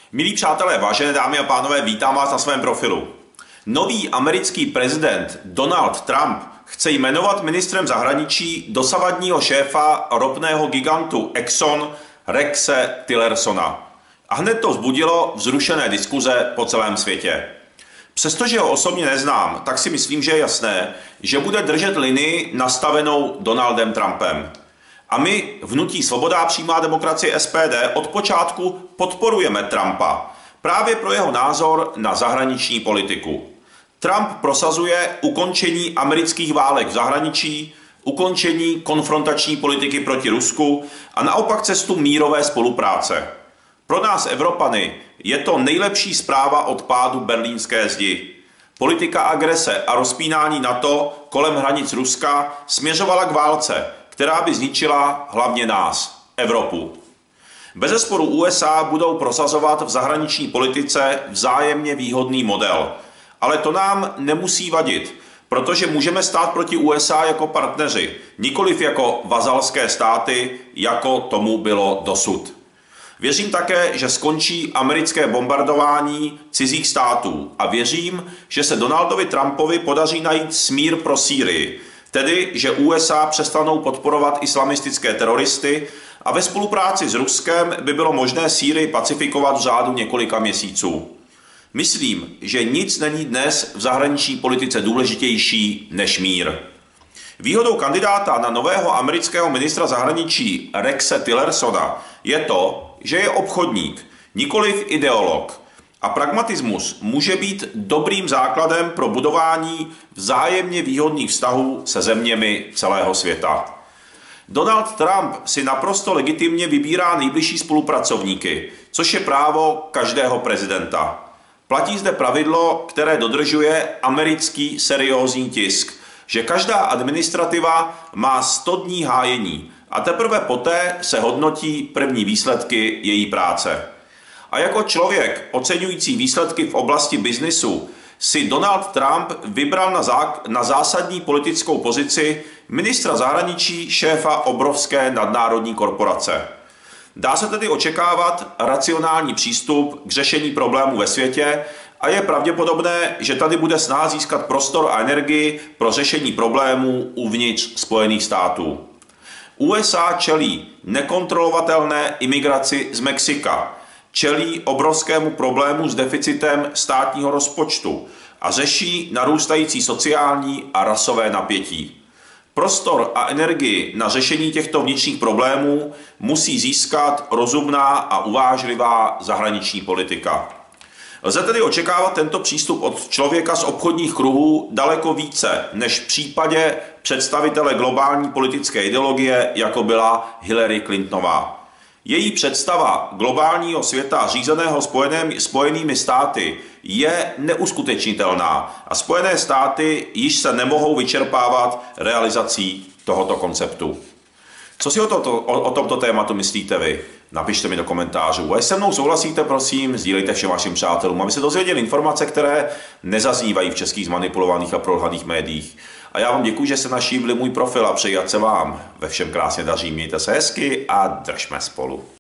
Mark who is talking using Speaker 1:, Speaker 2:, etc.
Speaker 1: Milí přátelé, vážené dámy a pánové, vítám vás na svém profilu. Nový americký prezident Donald Trump chce jmenovat ministrem zahraničí dosavadního šéfa ropného gigantu Exxon Rexe Tillersona. A hned to vzbudilo vzrušené diskuze po celém světě. Přestože ho osobně neznám, tak si myslím, že je jasné, že bude držet linii nastavenou Donaldem Trumpem. A my v hnutí Svoboda a přímá demokracie SPD od počátku podporujeme Trumpa právě pro jeho názor na zahraniční politiku. Trump prosazuje ukončení amerických válek v zahraničí, ukončení konfrontační politiky proti Rusku a naopak cestu mírové spolupráce. Pro nás Evropany je to nejlepší zpráva od pádu berlínské zdi. Politika agrese a rozpínání NATO kolem hranic Ruska směřovala k válce, která by zničila hlavně nás, Evropu. Bezesporu USA budou prosazovat v zahraniční politice vzájemně výhodný model. Ale to nám nemusí vadit, protože můžeme stát proti USA jako partneři, nikoliv jako vazalské státy, jako tomu bylo dosud. Věřím také, že skončí americké bombardování cizích států a věřím, že se Donaldovi Trumpovi podaří najít smír pro Sýrii, tedy že USA přestanou podporovat islamistické teroristy a ve spolupráci s Ruskem by bylo možné Sýrii pacifikovat v řádu několika měsíců. Myslím, že nic není dnes v zahraniční politice důležitější než mír. Výhodou kandidáta na nového amerického ministra zahraničí Rexe Tillersona je to, že je obchodník, nikoliv ideolog. A pragmatismus může být dobrým základem pro budování vzájemně výhodných vztahů se zeměmi celého světa. Donald Trump si naprosto legitimně vybírá nejbližší spolupracovníky, což je právo každého prezidenta. Platí zde pravidlo, které dodržuje americký seriózní tisk, že každá administrativa má 100 dní hájení a teprve poté se hodnotí první výsledky její práce. A jako člověk oceňující výsledky v oblasti biznisu si Donald Trump vybral na zásadní politickou pozici ministra zahraničí šéfa obrovské nadnárodní korporace. Dá se tedy očekávat racionální přístup k řešení problémů ve světě a je pravděpodobné, že tady bude snaha získat prostor a energii pro řešení problémů uvnitř Spojených států. USA čelí nekontrolovatelné imigraci z Mexika, čelí obrovskému problému s deficitem státního rozpočtu a řeší narůstající sociální a rasové napětí. Prostor a energii na řešení těchto vnitřních problémů musí získat rozumná a uvážlivá zahraniční politika. Lze tedy očekávat tento přístup od člověka z obchodních kruhů daleko více než v případě představitele globální politické ideologie, jako byla Hillary Clintonová. Její představa globálního světa řízeného Spojenými státy je neuskutečnitelná a Spojené státy již se nemohou vyčerpávat realizací tohoto konceptu. Co si o tomto tématu myslíte vy? Napište mi do komentářů. A jestli se mnou souhlasíte, prosím, sdílejte všem vašim přátelům, aby se dozvěděli informace, které nezaznívají v českých zmanipulovaných a prolhaných médiích. A já vám děkuji, že jste navštívili můj profil a přeji, ať se vám ve všem krásně daří. Mějte se hezky a držme spolu.